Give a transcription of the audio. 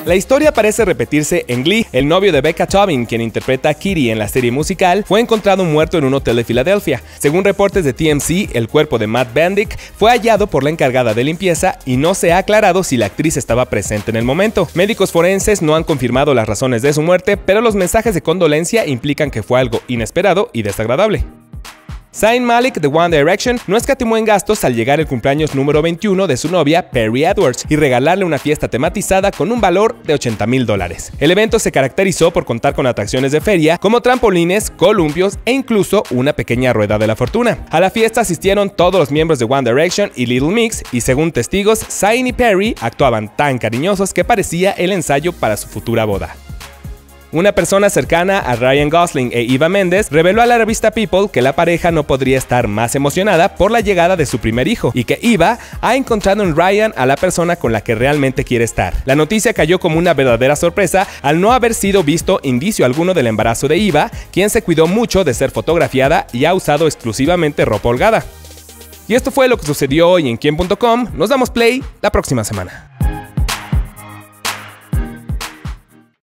La historia parece repetirse en Glee. El novio de Becca Tobin, quien interpreta a Kitty en la serie musical, fue encontrado muerto en un hotel de Filadelfia. Según reportes de TMZ, el cuerpo de Matt Bendick fue hallado por la encargada de limpieza y no se ha aclarado si la actriz estaba presente en el momento. Médicos forenses no han confirmado las razones de su muerte, pero los mensajes de condolencia implican que fue algo inesperado y desagradable. Zayn Malik de One Direction no escatimó en gastos al llegar el cumpleaños número 21 de su novia Perry Edwards y regalarle una fiesta tematizada con un valor de $80,000. El evento se caracterizó por contar con atracciones de feria como trampolines, columpios e incluso una pequeña rueda de la fortuna. A la fiesta asistieron todos los miembros de One Direction y Little Mix y según testigos, Zayn y Perry actuaban tan cariñosos que parecía el ensayo para su futura boda. Una persona cercana a Ryan Gosling e Eva Mendes reveló a la revista People que la pareja no podría estar más emocionada por la llegada de su primer hijo y que Eva ha encontrado en Ryan a la persona con la que realmente quiere estar. La noticia cayó como una verdadera sorpresa al no haber sido visto indicio alguno del embarazo de Eva, quien se cuidó mucho de ser fotografiada y ha usado exclusivamente ropa holgada. Y esto fue lo que sucedió hoy en Quién.com. Nos damos play la próxima semana.